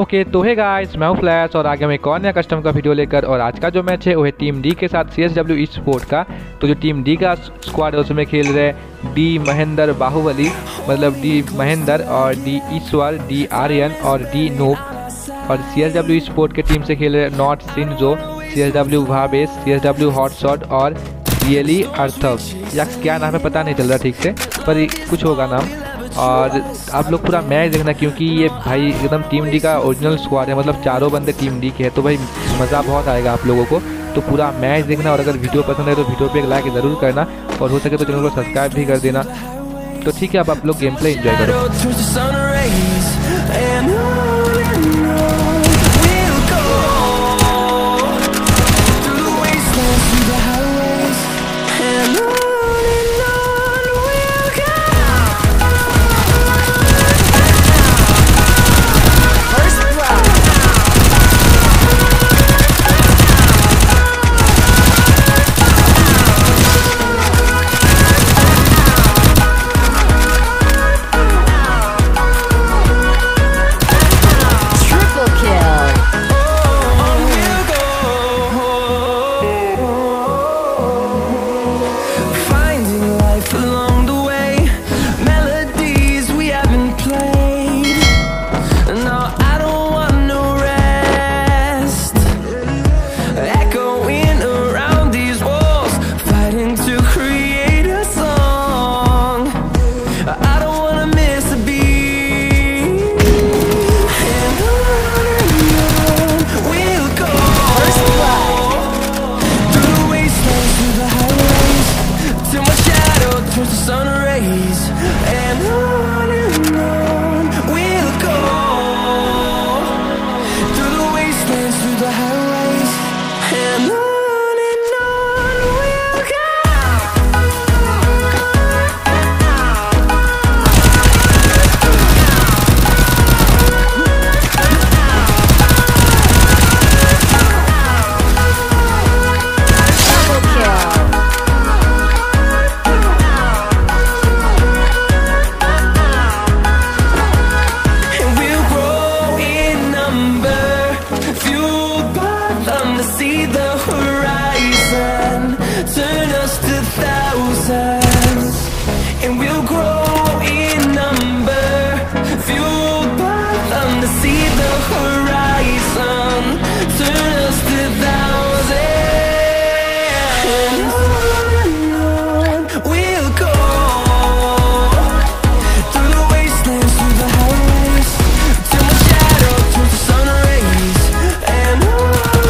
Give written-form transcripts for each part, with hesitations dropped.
Okay तो hey guys, मैं हूं फ्लैश और आगे मैं एक और नया कस्टम का वीडियो लेकर। और आज का जो मैच है वो है टीम डी के साथ CSW ई स्पोर्ट का। तो जो टीम डी का स्क्वाड है उसमें खेल रहे डी महेंद्र बाहुबली, मतलब डी महेंद्र और डी ईश्वर, डी आर्यन और डी नूब। और CSW ई स्पोर्ट के टीम से खेल रहे नॉट सिंजो, CSW भावेश, CSW हॉटशॉट और रियली अर्थव, या क्या नाम है पता नहीं चल रहा ठीक से, पर कुछ होगा नाम। और आप लोग पूरा मैच देखना क्योंकि ये भाई एकदम टीम डी का ओरिजिनल स्क्वाड है, मतलब चारों बंदे टीम डी के हैं। तो भाई मज़ा बहुत आएगा आप लोगों को, तो पूरा मैच देखना। और अगर वीडियो पसंद है तो वीडियो पे एक लाइक ज़रूर करना और हो सके तो चैनल को सब्सक्राइब भी कर देना। तो ठीक है, अब आप लोग गेम प्ले एंजॉय करो। See the horizon, turn us to thousands, and we'll grow in number, fueled by them to see the horizon, turn us to thousands, and on we'll go, through the wastelands, through the highways, till my shadow turns to sun rays, and on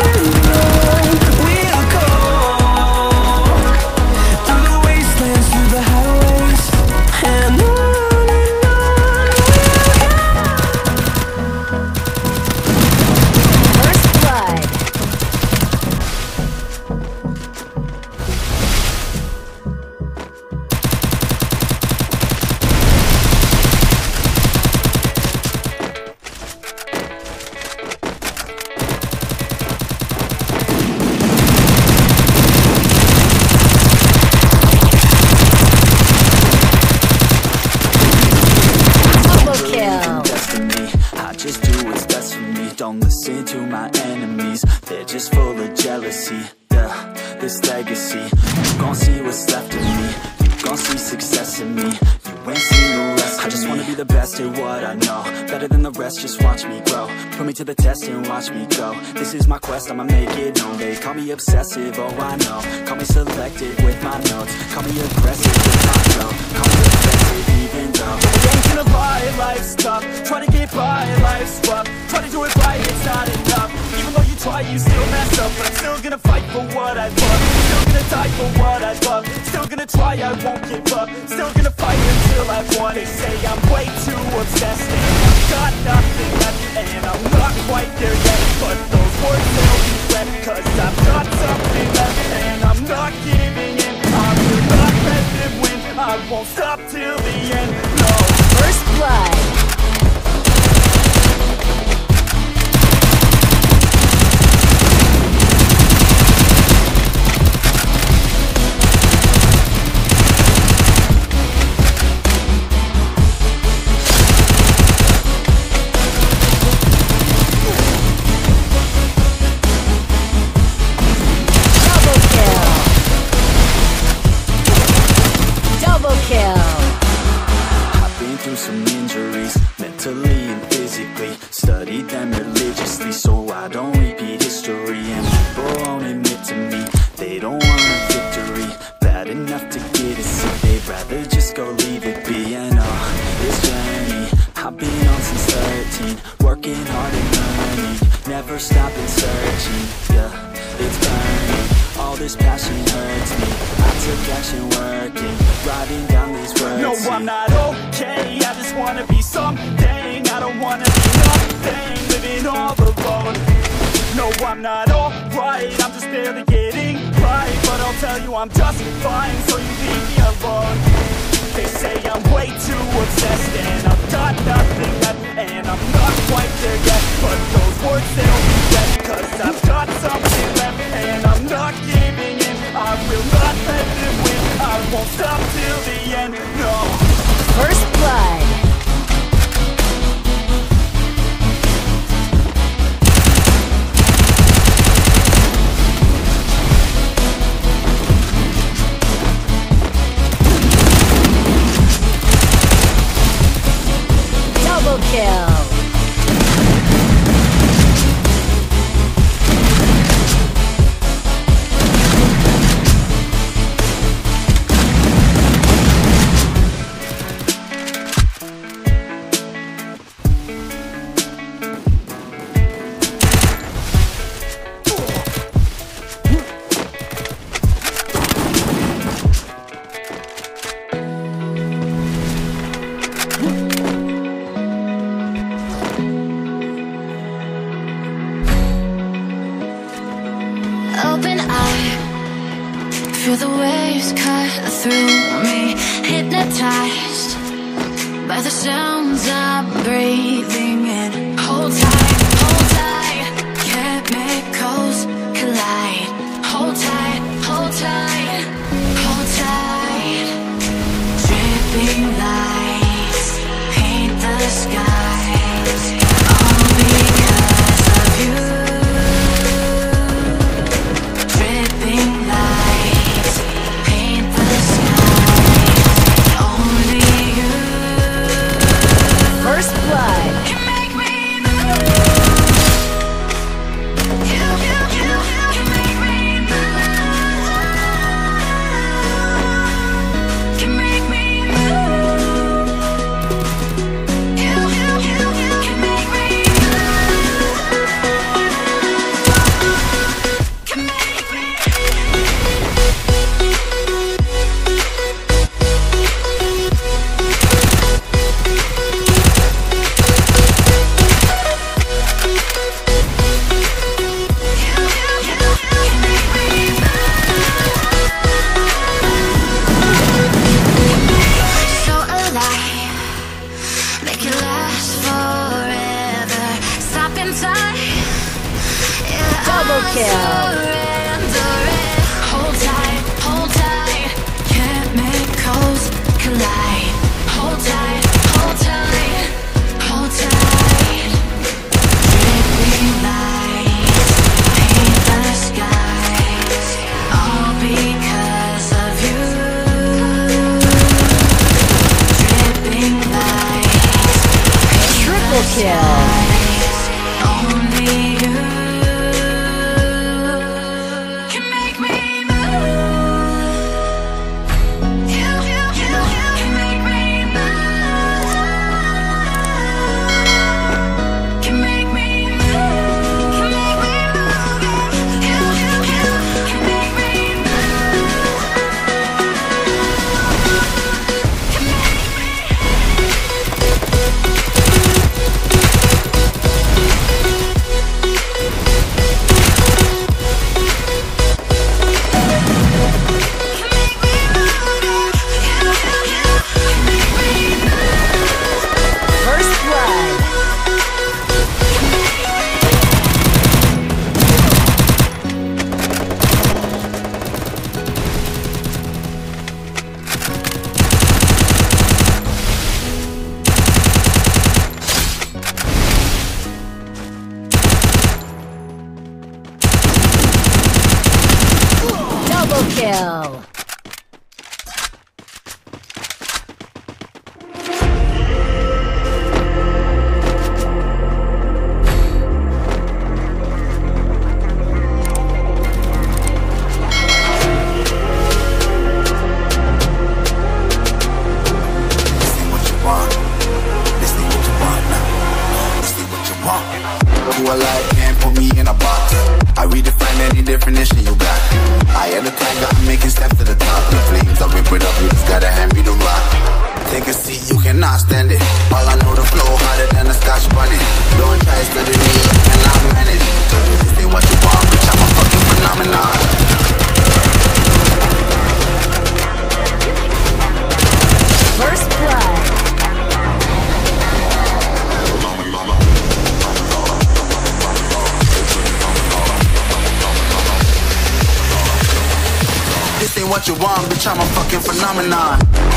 don't listen to my enemies, they're just full of jealousy. Yeah, this legacy, you gon' see what's left of me, you gon' see success in me, you ain't seen the rest of me. I just wanna be the best at what I know, better than the rest, just watch me grow. Put me to the test and watch me go. This is my quest, I'ma make it known. They call me obsessive, oh I know. Call me selective with my notes, call me aggressive with my flow, call me offensive even though I ain't gonna lie, life's tough. Try to get by, life's rough. Try to do it right, it's not enough. Even though you try, you still mess up. But I'm still gonna fight for what I love, still gonna die for what I love, still gonna try, I won't give up, still gonna fight until I've won. They say I'm way too obsessed and I've got nothing left, and I'm not quite there yet, but those words will regret, cause I've got something left and I'm not giving in. I will not let them win, I won't stop till the end, no. First blood. this passion hurts me. I took action working, writing down these words. No, I'm not okay, I just wanna be something. I don't wanna be nothing, living all alone. No, I'm not alright, I'm just barely getting right. But I'll tell you I'm just fine, so you leave me alone. They say I'm way too obsessed and I've got nothing left, and I'm not quite there yet, but those words they'll regret, 'cause I've got something left and I'm not giving in. I will not let them win, I won't stop till the end, no. First Blood. Double kill. Open eye, feel the waves cut through me, hypnotized by the sounds I'm breathing in. Hold tight, chemicals collide. Hold tight, hold tight, hold tight. Dripping lights paint the skies, all because of you. First Blood. Double kill. Hold tight, chemicals collide. Hold tight, hold tight, hold tight. Dripping lights paint the skies, all because of you. Dripping lights paint Triple kill. only you. Double kill. Who alive can't put me in a box. I redefine any definition you got. I what you want, bitch, I'm a fucking phenomenon.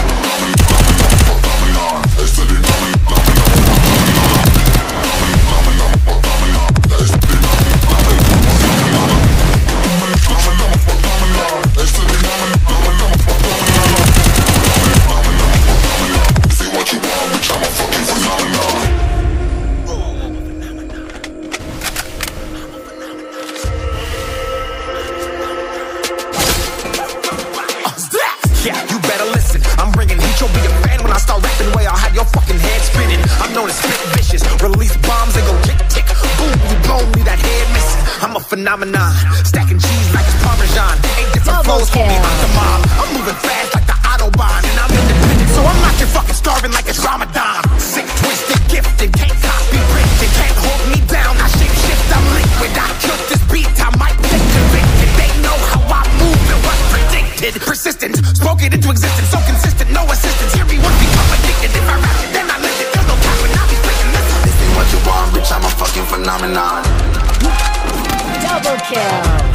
Yeah, you better listen. I'm bringing heat, you'll be a fan when I start rapping. Way I'll have your fucking head spinning. I'm known as spit vicious. Release bombs and go tick tick. Boom, you blow me that head missing. I'm a phenomenon. Stacking cheese like it's Parmesan. 8 different Double flows for me, kill. I'm the mob. I'm moving fast like the Autobahn. And I'm independent, so I'm not your fucking starving like it's Ramadan. Sick, twisted, gifted. Can't copy, printed. Can't hold me down. I shape shift, I'm liquid. I killed this beat, I might get convicted. They know how I move and what's predicted. Persistent, spoke it into existence, so consistent, no assistance. Hear me once, become addicted. If I rap it, then I live it. There's no time when I be speaking. Listen, This ain't what you want, bitch, I'm a fucking phenomenon. Double kill.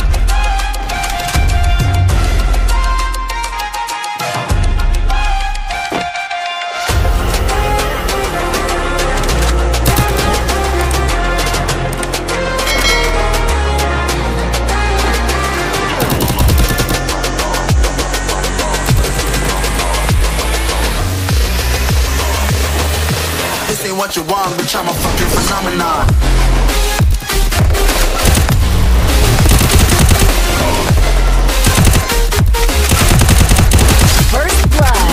This ain't what you want, bitch, I'm a fucking phenomenon. First blood.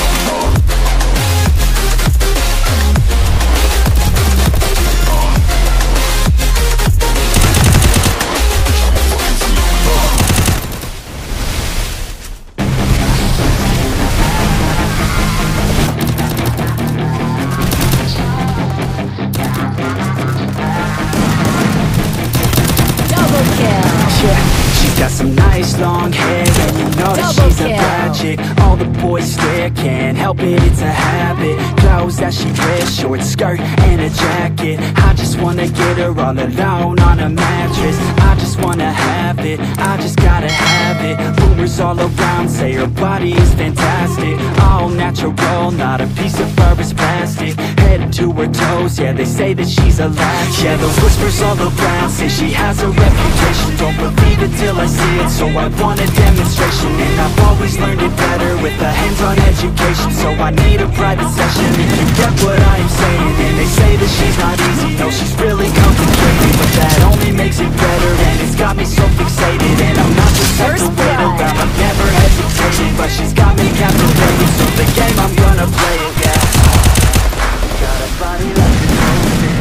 Double kill. She's got some nice long hair, and you know that Double she's a kill. bad chick. All the boys stare, can't help it, it's a habit. Clothes that she wears, short skirt and a jacket. I just wanna get her all alone on a mattress. I just wanna have it, I just gotta have it. Rumors all around say her body is fantastic. All natural, not a piece of fur is plastic. Head to her toes, yeah, they say that she's a latch. Yeah, the whispers all around say she has a reputation. Don't believe it till I see it, so I want a demonstration. And I've always learned it better with a hands-on education. So I need a private session if you get what I am saying. And they say that she's not easy, no, she's really concentrating. But that only makes it better, and it's got me so fixated. And I'm not just here to wait around, I've never hesitated. But she's got me captivated, so the game I'm gonna play it, yeah. Got a body like a coffin.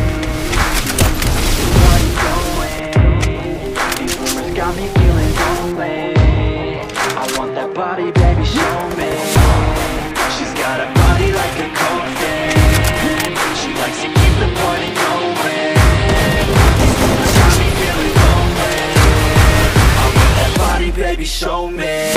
These rumors got me feeling lonely. I want that body, baby, show me. She's got a body like a coffin. She likes to keep the party going. These rumors got me feeling lonely. I want that body, baby, show me.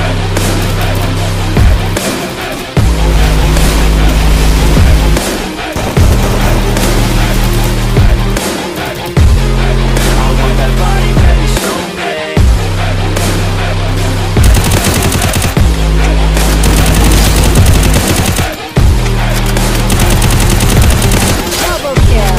Double kill.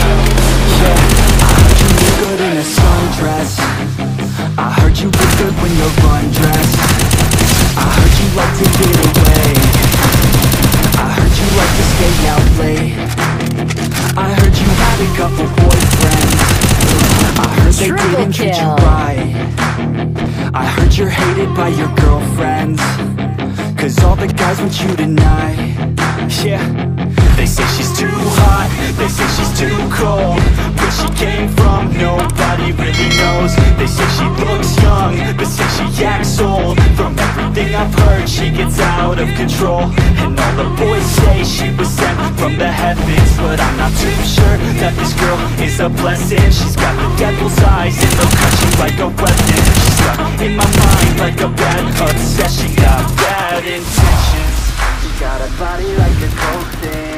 Good in a sundress. I heard you look good when you're undressed. I heard you like to get away. I heard you like to stay out late. I heard you had a couple boyfriends. I heard they Triple didn't treat you kill. right. I heard you're hated by your girlfriends, 'cause all the guys want you tonight. Yeah. They say she's too hot, they say she's too cold. Where she came from, nobody really knows. They say she looks young, but say she acts old. From everything I've heard, she gets out of control. And all the boys say she was sent from the heavens, but I'm not too sure that this girl is a blessing. She's got the devil's eyes and they'll cut you like a weapon. She's stuck in my mind like a bad obsession. Got bad intentions. She got a body like a cold thing.